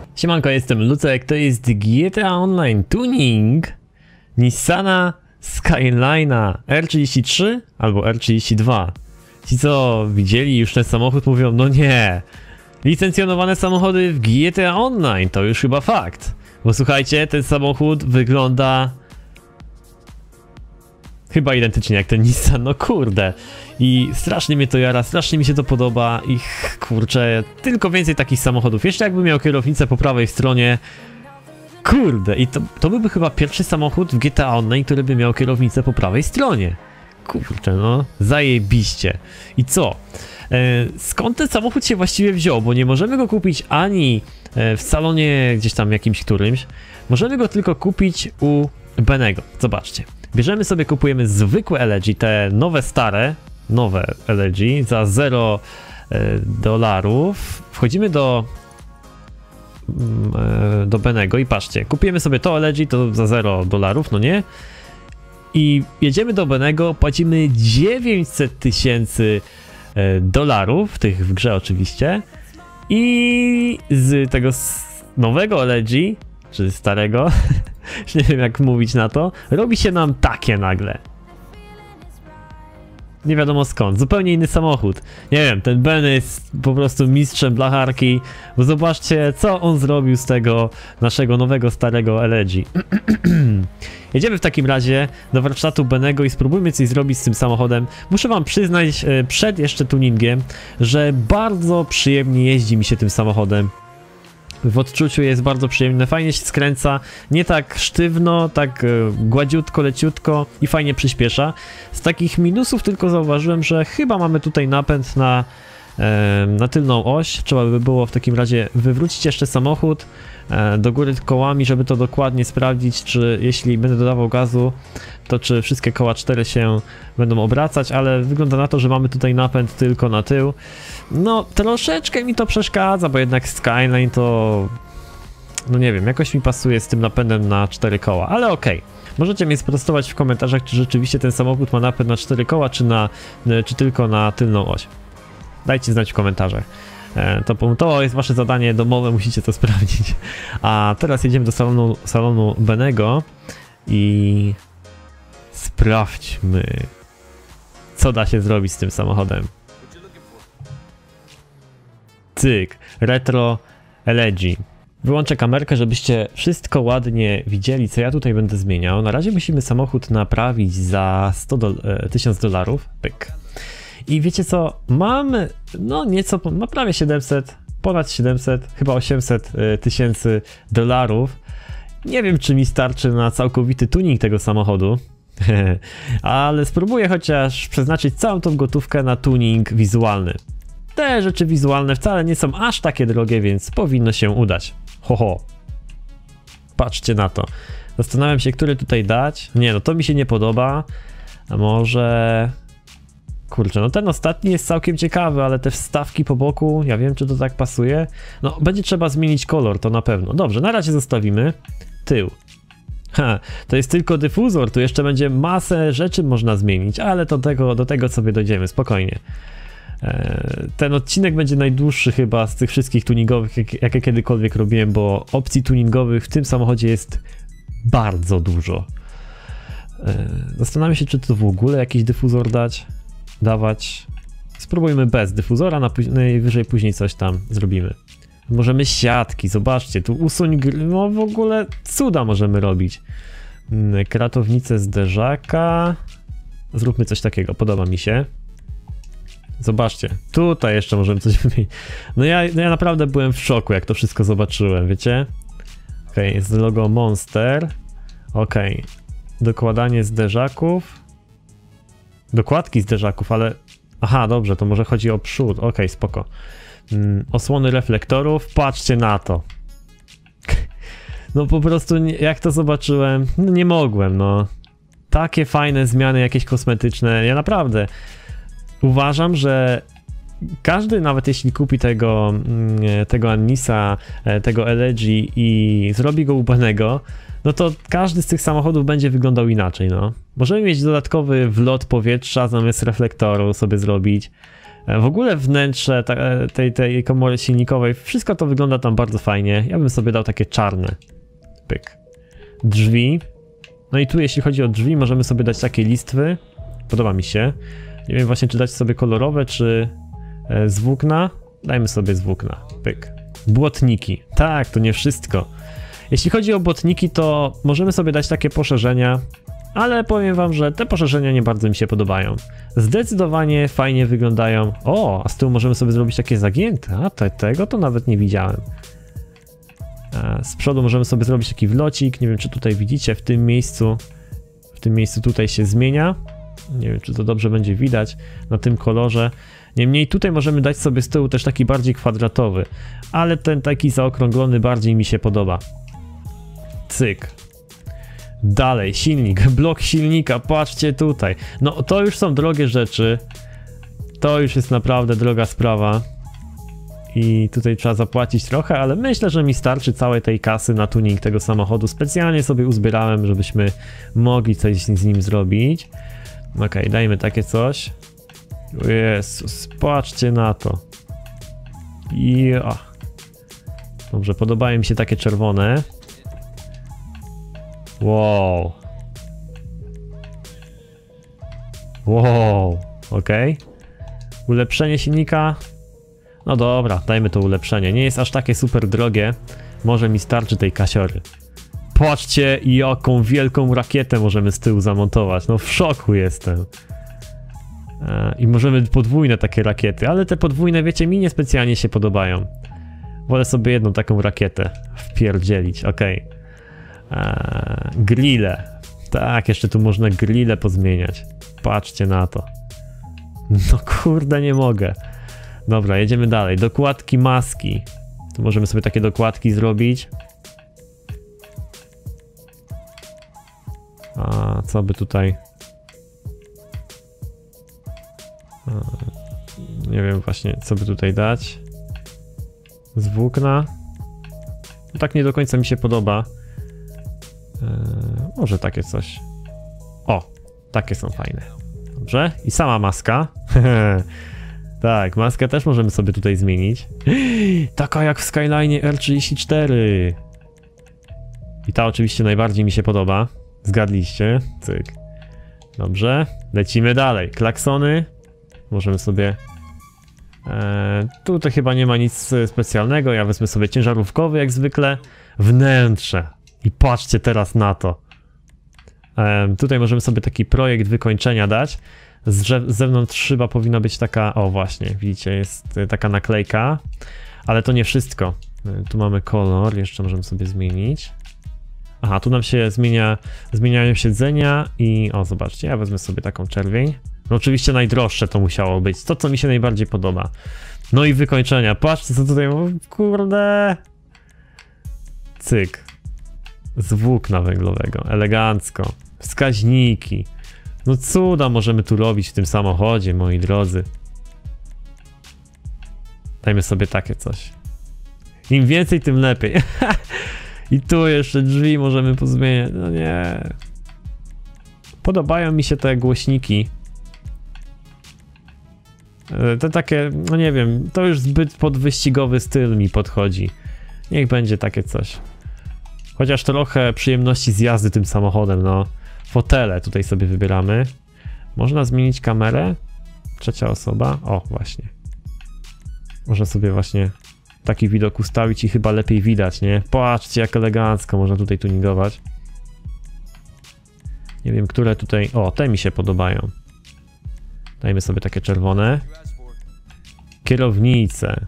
Siemanko, jestem Lucek, to jest GTA Online Tuning Nissana Skyline'a R33 albo R32. Ci co widzieli już ten samochód mówią, no nie, licencjonowane samochody w GTA Online to już chyba fakt. Bo słuchajcie, ten samochód wygląda chyba identycznie jak ten Nissan, no kurde. I strasznie mnie to jara, strasznie mi się to podoba i kurczę, tylko więcej takich samochodów. Jeszcze jakby miał kierownicę po prawej stronie, kurde, i to byłby chyba pierwszy samochód w GTA Online, który by miał kierownicę po prawej stronie. Kurczę, no, zajebiście. I co? Skąd ten samochód się właściwie wziął? Bo nie możemy go kupić ani w salonie gdzieś tam jakimś którymś. Możemy go tylko kupić u Benego. Zobaczcie. Bierzemy sobie, kupujemy zwykłe LG, te nowe LG za $0. Wchodzimy do Benego i patrzcie, kupujemy sobie to LG, to za $0, no nie? I jedziemy do Benego, płacimy 900 000 dolarów, tych w grze oczywiście, i z tego nowego LG, czy starego, już nie wiem jak mówić na to, robi się nam takie nagle. Nie wiadomo skąd, zupełnie inny samochód. Nie wiem, ten Ben jest po prostu mistrzem blacharki, bo zobaczcie co on zrobił z tego naszego nowego starego LG. Jedziemy w takim razie do warsztatu Benego i spróbujmy coś zrobić z tym samochodem. Muszę wam przyznać przed jeszcze tuningiem, że bardzo przyjemnie jeździ mi się tym samochodem. W odczuciu jest bardzo przyjemne, fajnie się skręca, nie tak sztywno, tak gładziutko, leciutko i fajnie przyspiesza. Z takich minusów tylko zauważyłem, że chyba mamy tutaj napęd na tylną oś. Trzeba by było w takim razie wywrócić jeszcze samochód do góry kołami, żeby to dokładnie sprawdzić, czy jeśli będę dodawał gazu, to czy wszystkie koła 4 się będą obracać, ale wygląda na to, że mamy tutaj napęd tylko na tył. No troszeczkę mi to przeszkadza, bo jednak Skyline to, no nie wiem, jakoś mi pasuje z tym napędem na 4 koła, ale okej. Możecie mnie sprostować w komentarzach, czy rzeczywiście ten samochód ma napęd na 4 koła, czy tylko na tylną oś. Dajcie znać w komentarzach. To jest wasze zadanie domowe, musicie to sprawdzić. A teraz jedziemy do salonu Benego i sprawdźmy, co da się zrobić z tym samochodem. Cyk, retro LG. Wyłączę kamerkę, żebyście wszystko ładnie widzieli, co ja tutaj będę zmieniał. Na razie musimy samochód naprawić za $1000. Pyk. I wiecie co, mam no nieco, ma prawie 700, ponad 700, chyba 800 000 dolarów. Nie wiem, czy mi starczy na całkowity tuning tego samochodu, ale spróbuję chociaż przeznaczyć całą tą gotówkę na tuning wizualny. Te rzeczy wizualne wcale nie są aż takie drogie, więc powinno się udać. Ho. Patrzcie na to. Zastanawiam się, który tutaj dać. Nie, no to mi się nie podoba. A może... Kurczę, no ten ostatni jest całkiem ciekawy, ale te wstawki po boku, ja wiem, czy to tak pasuje. No, będzie trzeba zmienić kolor, to na pewno. Dobrze, na razie zostawimy. Tył. To jest tylko dyfuzor, tu jeszcze będzie masę rzeczy można zmienić, ale do tego sobie dojdziemy, spokojnie. Ten odcinek będzie najdłuższy chyba z tych wszystkich tuningowych, jakie kiedykolwiek robiłem, bo opcji tuningowych w tym samochodzie jest bardzo dużo. Zastanawiam się, czy to w ogóle jakiś dyfuzor dawać. Spróbujmy bez dyfuzora, najwyżej później coś tam zrobimy. Możemy siatki, zobaczcie, tu usuń, no w ogóle cuda możemy robić. Kratownicę zderzaka. Zróbmy coś takiego, podoba mi się. Zobaczcie, tutaj jeszcze możemy coś wymienić. No ja naprawdę byłem w szoku, jak to wszystko zobaczyłem, wiecie? Okej, jest logo Monster. Okej, dokładanie zderzaków. Dokładki zderzaków, ale... Aha, dobrze, to może chodzi o przód. Okej, spoko. Osłony reflektorów, patrzcie na to. No po prostu, jak to zobaczyłem, no nie mogłem, no. Takie fajne zmiany jakieś kosmetyczne, ja naprawdę uważam, że każdy, nawet jeśli kupi tego Annisa, tego LG i zrobi go u Benego, no to każdy z tych samochodów będzie wyglądał inaczej, no. Możemy mieć dodatkowy wlot powietrza zamiast reflektoru sobie zrobić. W ogóle wnętrze tej komory silnikowej, wszystko to wygląda tam bardzo fajnie. Ja bym sobie dał takie czarne. Pyk. Drzwi. No i tu jeśli chodzi o drzwi, możemy sobie dać takie listwy. Podoba mi się. Nie wiem właśnie, czy dać sobie kolorowe, czy z włókna. Dajmy sobie z włókna. Pyk. Błotniki. Tak, to nie wszystko. Jeśli chodzi o błotniki, to możemy sobie dać takie poszerzenia, ale powiem wam, że te poszerzenia nie bardzo mi się podobają. Zdecydowanie fajnie wyglądają. O, a z tyłu możemy sobie zrobić takie zagięte. A tego to nawet nie widziałem. Z przodu możemy sobie zrobić taki wlocik. Nie wiem, czy tutaj widzicie, w tym miejscu tutaj się zmienia. Nie wiem, czy to dobrze będzie widać na tym kolorze. Niemniej tutaj możemy dać sobie z tyłu też taki bardziej kwadratowy, ale ten taki zaokrąglony bardziej mi się podoba. Cyk. Dalej, silnik, blok silnika, patrzcie tutaj. No to już są drogie rzeczy. To już jest naprawdę droga sprawa. I tutaj trzeba zapłacić trochę, ale myślę, że mi starczy całej tej kasy na tuning tego samochodu. Specjalnie sobie uzbierałem, żebyśmy mogli coś z nim zrobić. Okej, dajmy takie coś. Jezus, patrzcie na to. Ja. Dobrze, podobają mi się takie czerwone. Wow. Wow, okej. Ulepszenie silnika. No dobra, dajmy to ulepszenie. Nie jest aż takie super drogie. Może mi starczy tej kasiory. Patrzcie, jaką wielką rakietę możemy z tyłu zamontować. No w szoku jestem. I możemy podwójne takie rakiety, ale te podwójne, wiecie, mi niespecjalnie się podobają. Wolę sobie jedną taką rakietę wpierdzielić, okej. Grille. Tak, jeszcze tu można grille pozmieniać. Patrzcie na to. No kurde, nie mogę. Dobra, jedziemy dalej. Dokładki maski. Tu możemy sobie takie dokładki zrobić. A co by tutaj... Nie wiem właśnie, co by tutaj dać. Z włókna. Tak nie do końca mi się podoba. Może takie coś. O, takie są fajne. Dobrze. I sama maska. Tak, maskę też możemy sobie tutaj zmienić. Taka jak w Skyline R34. I ta oczywiście najbardziej mi się podoba. Zgadliście? Cyk. Dobrze. Lecimy dalej. Klaksony. Możemy sobie... tutaj chyba nie ma nic specjalnego. Ja wezmę sobie ciężarówkowy jak zwykle. Wnętrze. I patrzcie teraz na to. Tutaj możemy sobie taki projekt wykończenia dać. Z zewnątrz szyba powinna być taka... O właśnie, widzicie, jest taka naklejka. Ale to nie wszystko. Tu mamy kolor. Jeszcze możemy sobie zmienić. Aha, tu nam się zmieniają siedzenia i... O, zobaczcie, ja wezmę sobie taką czerwień. No oczywiście najdroższe to musiało być. To, co mi się najbardziej podoba. No i wykończenia. Patrzcie, co tutaj... Kurde... Cyk. Z włókna węglowego. Elegancko. Wskaźniki. No cuda możemy tu robić w tym samochodzie, moi drodzy. Dajmy sobie takie coś. Im więcej, tym lepiej. I tu jeszcze drzwi możemy pozmieniać. No nie. Podobają mi się te głośniki. Te takie, no nie wiem, to już zbyt pod wyścigowy styl mi podchodzi. Niech będzie takie coś. Chociaż trochę przyjemności z jazdy tym samochodem, no. Fotele tutaj sobie wybieramy. Można zmienić kamerę. Trzecia osoba. O, właśnie. Można sobie właśnie taki widok ustawić i chyba lepiej widać, nie? Patrzcie, jak elegancko można tutaj tuningować. Nie wiem, które tutaj... O, te mi się podobają. Dajmy sobie takie czerwone. Kierownice.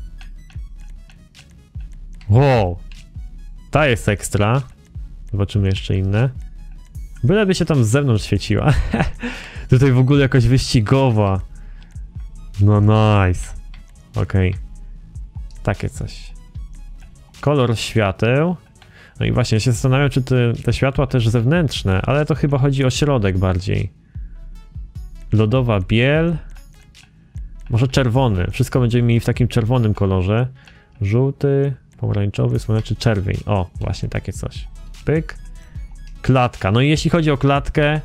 Wow. Ta jest ekstra. Zobaczymy jeszcze inne. Byleby się tam z zewnątrz świeciła. Tutaj w ogóle jakoś wyścigowa. No nice. Okej. Takie coś. Kolor świateł. No i właśnie się zastanawiam, czy te światła też zewnętrzne, ale to chyba chodzi o środek bardziej. Lodowa biel. Może czerwony. Wszystko będziemy mieli w takim czerwonym kolorze. Żółty, pomarańczowy, słoneczny, czerwień. O, właśnie takie coś. Pyk. Klatka. No i jeśli chodzi o klatkę,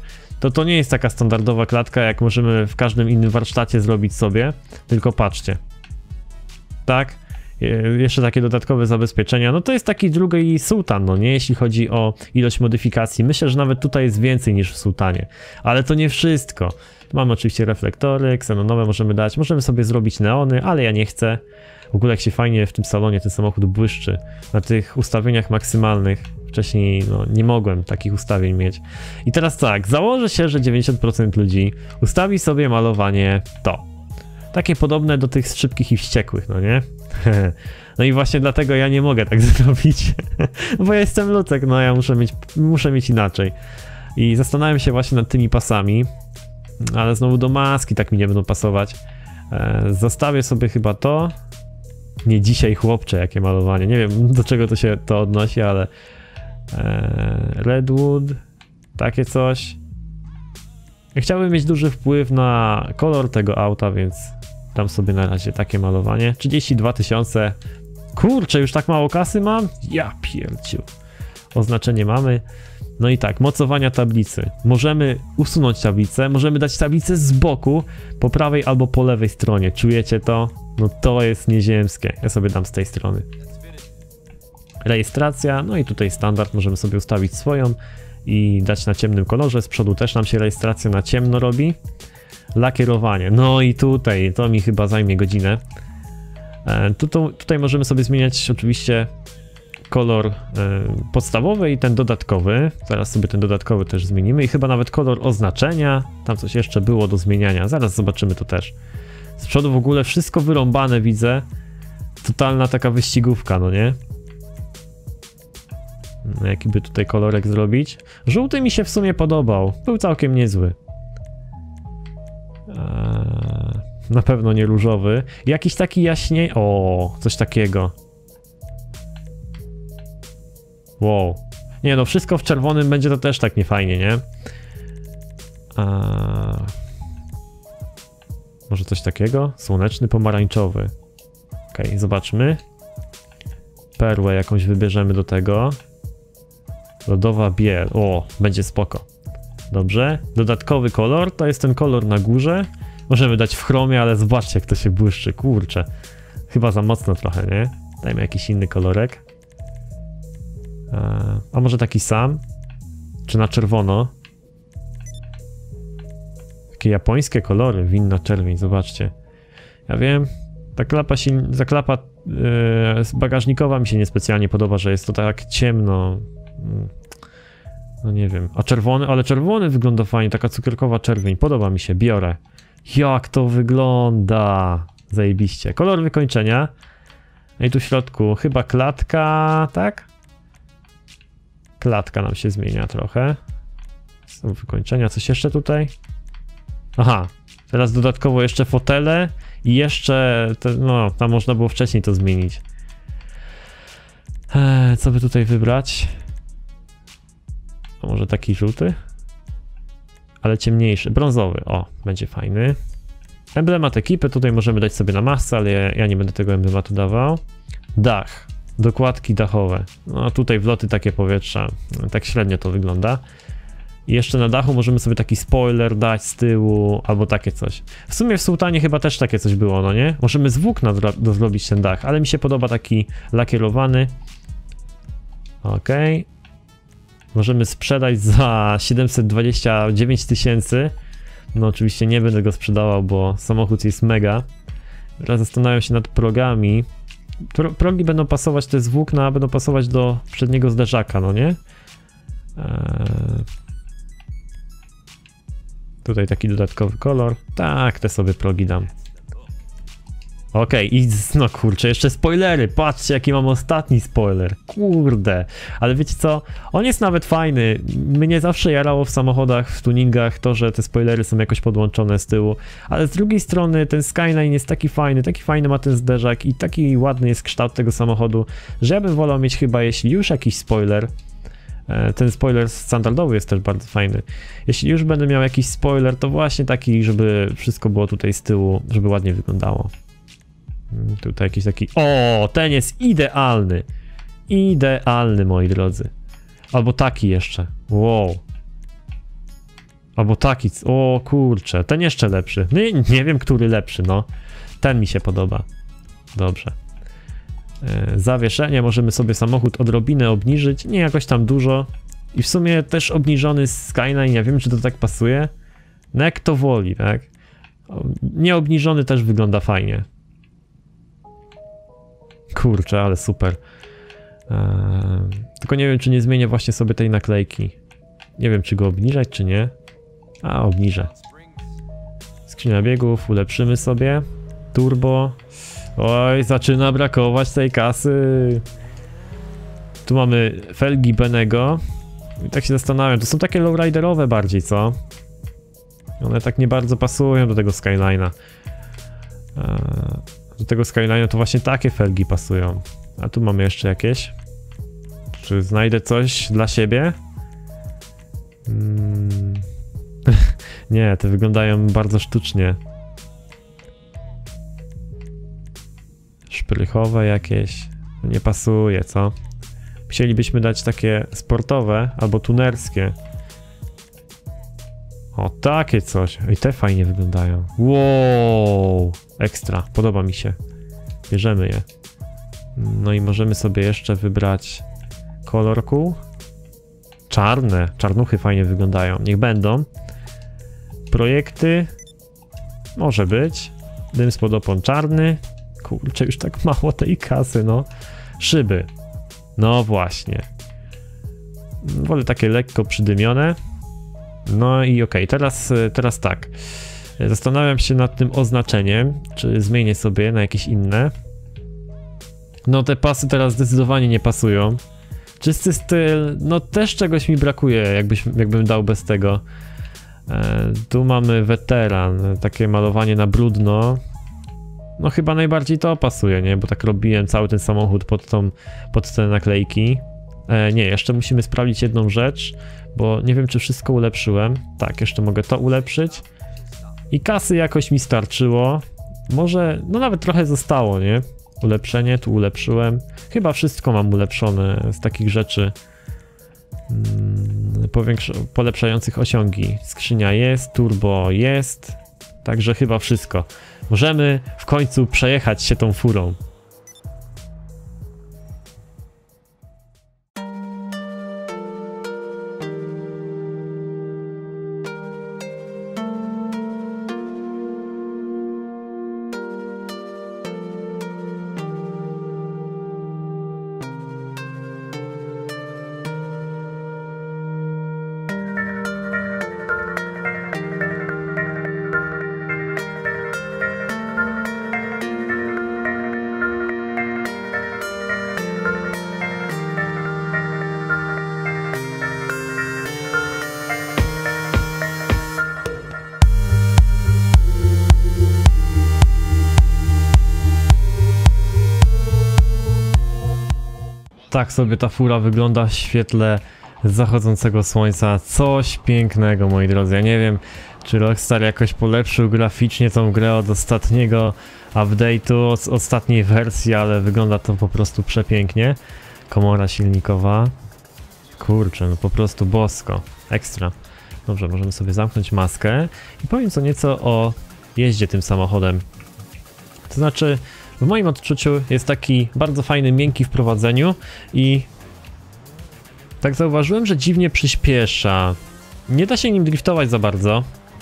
to nie jest taka standardowa klatka, jak możemy w każdym innym warsztacie zrobić sobie, tylko patrzcie. Tak? Jeszcze takie dodatkowe zabezpieczenia, no to jest taki drugi sułtan, no nie, jeśli chodzi o ilość modyfikacji. Myślę, że nawet tutaj jest więcej niż w sułtanie, ale to nie wszystko. Mamy oczywiście reflektory, ksenonowe możemy dać, możemy sobie zrobić neony, ale ja nie chcę. W ogóle jak się fajnie w tym salonie ten samochód błyszczy, na tych ustawieniach maksymalnych. Wcześniej no, nie mogłem takich ustawień mieć. I teraz tak, założę się, że 90% ludzi ustawi sobie malowanie to. Takie podobne do tych szybkich i wściekłych, no nie? No i właśnie dlatego ja nie mogę tak zrobić, bo ja jestem Lucek, no ja muszę mieć inaczej. I zastanawiam się właśnie nad tymi pasami, ale znowu do maski tak mi nie będą pasować. Zostawię sobie chyba to. Nie dzisiaj, chłopcze, jakie malowanie. Nie wiem, do czego to się to odnosi, ale Redwood, takie coś. Ja chciałbym mieć duży wpływ na kolor tego auta, więc dam sobie na razie takie malowanie. 32 000. Kurczę, już tak mało kasy mam? Ja pierdziu. Oznaczenie mamy. No i tak, mocowania tablicy. Możemy usunąć tablicę, możemy dać tablicę z boku, po prawej albo po lewej stronie. Czujecie to? No to jest nieziemskie. Ja sobie dam z tej strony. Rejestracja, no i tutaj standard, możemy sobie ustawić swoją i dać na ciemnym kolorze. Z przodu też nam się rejestracja na ciemno robi. Lakierowanie, no i tutaj, to mi chyba zajmie godzinę. Tutaj możemy sobie zmieniać oczywiście kolor podstawowy i ten dodatkowy. Zaraz sobie ten dodatkowy też zmienimy i chyba nawet kolor oznaczenia. Tam coś jeszcze było do zmieniania, zaraz zobaczymy to też. Z przodu w ogóle wszystko wyrąbane widzę. Totalna taka wyścigówka, no nie? No, jaki by tutaj kolorek zrobić? Żółty mi się w sumie podobał, był całkiem niezły. Na pewno nie różowy. Jakiś taki jaśniej... O, coś takiego. Wow. Nie no, wszystko w czerwonym będzie to też tak niefajnie, nie? Może coś takiego? Słoneczny, pomarańczowy. Okej, zobaczmy. Perłę jakąś wybierzemy do tego. Lodowa biel. O, będzie spoko. Dobrze. Dodatkowy kolor, to jest ten kolor na górze. Możemy dać w chromie, ale zobaczcie jak to się błyszczy, kurczę. Chyba za mocno trochę, nie? Dajmy jakiś inny kolorek. A może taki sam? Czy na czerwono? Takie japońskie kolory, winna czerwień, zobaczcie. Ja wiem, zaklapa bagażnikowa mi się niespecjalnie podoba, że jest to tak ciemno. No nie wiem, a czerwony, ale czerwony wygląda fajnie, taka cukierkowa czerwień, podoba mi się, biorę. Jak to wygląda, zajebiście. Kolor wykończenia. No i tu w środku chyba klatka, tak? Klatka nam się zmienia trochę. Są wykończenia, coś jeszcze tutaj? Aha, teraz dodatkowo jeszcze fotele i jeszcze, no tam można było wcześniej to zmienić. Co by tutaj wybrać? A może taki żółty? Ale ciemniejszy, brązowy, o, będzie fajny. Emblemat ekipy, tutaj możemy dać sobie na masce, ale ja nie będę tego emblematu dawał. Dach, dokładki dachowe. No tutaj wloty takie powietrza, tak średnio to wygląda. I jeszcze na dachu możemy sobie taki spoiler dać z tyłu, albo takie coś. W sumie w Sułtanie chyba też takie coś było, no nie? Możemy z włókna zrobić ten dach, ale mi się podoba taki lakierowany. Okej. Możemy sprzedać za 729 000. No oczywiście nie będę go sprzedawał, bo samochód jest mega. Teraz zastanawiam się nad progami. Progi będą pasować, to jest włókna, będą pasować do przedniego zderzaka, no nie? Tutaj taki dodatkowy kolor. Tak, te sobie progi dam. Okej, i no kurczę, jeszcze spoilery. Patrzcie, jaki mam ostatni spoiler. Kurde. Ale wiecie co? On jest nawet fajny. Mnie zawsze jarało w samochodach, w tuningach to, że te spoilery są jakoś podłączone z tyłu. Ale z drugiej strony ten Skyline jest taki fajny ma ten zderzak i taki ładny jest kształt tego samochodu, że ja bym wolał mieć chyba, jeśli już jakiś spoiler. Ten spoiler standardowy jest też bardzo fajny. Jeśli już będę miał jakiś spoiler, to właśnie taki, żeby wszystko było tutaj z tyłu, żeby ładnie wyglądało. Tutaj jakiś taki... O, ten jest idealny. Idealny, moi drodzy. Albo taki jeszcze. Wow. Albo taki, o kurczę, ten jeszcze lepszy. No nie wiem, który lepszy, no. Ten mi się podoba. Dobrze. Zawieszenie, możemy sobie samochód odrobinę obniżyć, nie jakoś tam dużo. I w sumie też obniżony Skyline, ja wiem, czy to tak pasuje. No jak to woli, tak? Nieobniżony też wygląda fajnie. Kurczę, ale super. Tylko nie wiem, czy nie zmienię właśnie sobie tej naklejki. Nie wiem, czy go obniżać, czy nie. A, obniżę. Skrzynia biegów, ulepszymy sobie. Turbo. Oj, zaczyna brakować tej kasy. Tu mamy felgi Benego. I tak się zastanawiam, to są takie lowriderowe bardziej, co? One tak nie bardzo pasują do tego Skyline'a. Do tego Skyline'a to właśnie takie felgi pasują. A tu mamy jeszcze jakieś. Czy znajdę coś dla siebie? Nie, te wyglądają bardzo sztucznie. Szprychowe jakieś. Nie pasuje, co? Chcielibyśmy dać takie sportowe albo tunerskie. O, takie coś. I te fajnie wyglądają. Wow! Ekstra, podoba mi się. Bierzemy je. No i możemy sobie jeszcze wybrać kolor kół. Czarne. Czarnuchy fajnie wyglądają. Niech będą. Projekty. Może być. Dym spod opon czarny. Kurczę, już tak mało tej kasy, no. Szyby. No właśnie. Wolę takie lekko przydymione. No i okej, teraz tak. Zastanawiam się nad tym oznaczeniem, czy zmienię sobie na jakieś inne. No te pasy teraz zdecydowanie nie pasują. Czysty styl, no też czegoś mi brakuje, jakbym dał bez tego. Tu mamy weteran, takie malowanie na brudno. No chyba najbardziej to pasuje, nie? Bo tak robiłem cały ten samochód pod te naklejki. Nie, jeszcze musimy sprawdzić jedną rzecz, bo nie wiem, czy wszystko ulepszyłem. Tak, jeszcze mogę to ulepszyć. I kasy jakoś mi starczyło. Może, no nawet trochę zostało, nie? Ulepszenie, tu ulepszyłem. Chyba wszystko mam ulepszone z takich rzeczy polepszających osiągi. Skrzynia jest, turbo jest. Także chyba wszystko. Możemy w końcu przejechać się tą furą. Tak sobie ta fura wygląda w świetle zachodzącego słońca. Coś pięknego, moi drodzy. Ja nie wiem, czy Rockstar jakoś polepszył graficznie tą grę od ostatniego update'u, od ostatniej wersji, ale wygląda to po prostu przepięknie. Komora silnikowa. Kurczę, no po prostu bosko. Ekstra. Dobrze, możemy sobie zamknąć maskę i powiem co nieco o jeździe tym samochodem. To znaczy, w moim odczuciu jest taki bardzo fajny, miękki w prowadzeniu i tak zauważyłem, że dziwnie przyspiesza. Nie da się nim driftować za bardzo.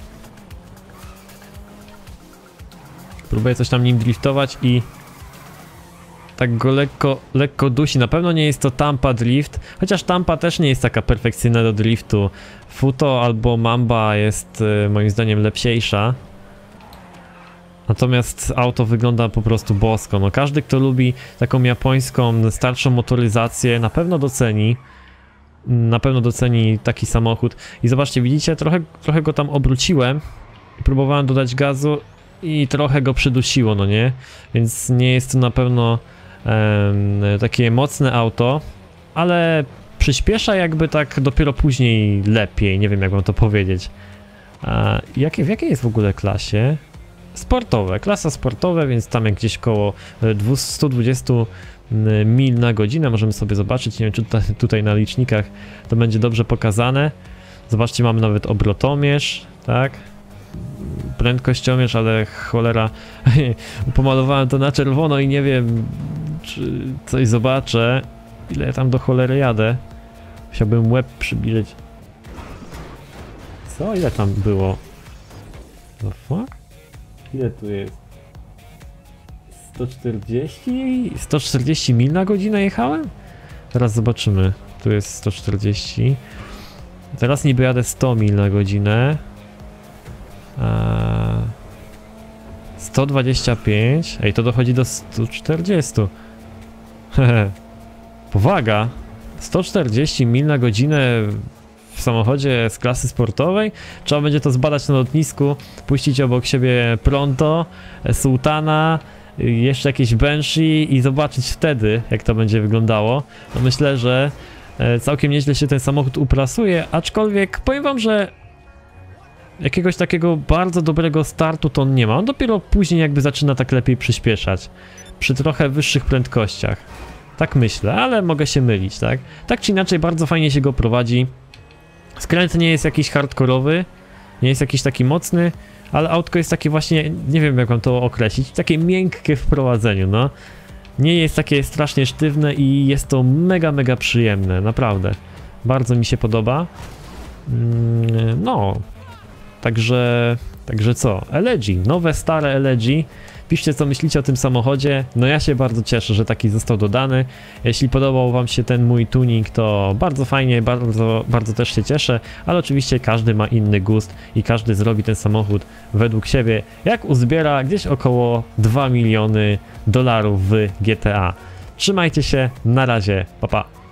Próbuję coś tam nim driftować i tak go lekko dusi. Na pewno nie jest to Tampa Drift, chociaż Tampa też nie jest taka perfekcyjna do driftu. Futo albo Mamba jest moim zdaniem lepsiejsza. Natomiast auto wygląda po prostu bosko. No każdy, kto lubi taką japońską, starszą motoryzację, na pewno doceni. Na pewno doceni taki samochód. I zobaczcie, widzicie, trochę go tam obróciłem. Próbowałem dodać gazu i trochę go przydusiło, no nie? Więc nie jest to na pewno takie mocne auto, ale przyspiesza jakby tak dopiero później lepiej. Nie wiem, jak mam to powiedzieć. W jakiej jest w ogóle klasie? Sportowe, klasa sportowe, więc tam jak gdzieś koło 120 mil na godzinę możemy sobie zobaczyć. Nie wiem, czy tutaj na licznikach to będzie dobrze pokazane. Zobaczcie, mamy nawet obrotomierz, tak? Prędkościomierz, ale cholera, pomalowałem to na czerwono i nie wiem, czy coś zobaczę. Ile ja tam do cholery jadę? Musiałbym łeb przybliżyć. Co? Ile tam było? The fuck? Ile tu jest? 140? 140 mil na godzinę jechałem? Teraz zobaczymy. Tu jest 140. Teraz niby jadę 100 mil na godzinę. 125. Ej, to dochodzi do 140. Hehe. Powaga. 140 mil na godzinę w samochodzie z klasy sportowej. Trzeba będzie to zbadać na lotnisku, puścić obok siebie Pronto, Sultana, jeszcze jakieś Banshee i zobaczyć wtedy, jak to będzie wyglądało. No myślę, że całkiem nieźle się ten samochód uprasuje, aczkolwiek powiem wam, że jakiegoś takiego bardzo dobrego startu to on nie ma. On dopiero później jakby zaczyna tak lepiej przyspieszać. Przy trochę wyższych prędkościach. Tak myślę, ale mogę się mylić, tak? Tak czy inaczej bardzo fajnie się go prowadzi. Skręt nie jest jakiś hardkorowy, nie jest jakiś taki mocny, ale autko jest takie właśnie, nie wiem jak mam to określić, takie miękkie w prowadzeniu, no. Nie jest takie strasznie sztywne i jest to mega przyjemne, naprawdę. Bardzo mi się podoba. No, także co? Elegy, nowe, stare Elegy. Piszcie, co myślicie o tym samochodzie. No ja się bardzo cieszę, że taki został dodany. Jeśli podobał wam się ten mój tuning, to bardzo fajnie, bardzo też się cieszę, ale oczywiście każdy ma inny gust i każdy zrobi ten samochód według siebie, jak uzbiera gdzieś około 2 miliony dolarów w GTA. Trzymajcie się, na razie, pa pa.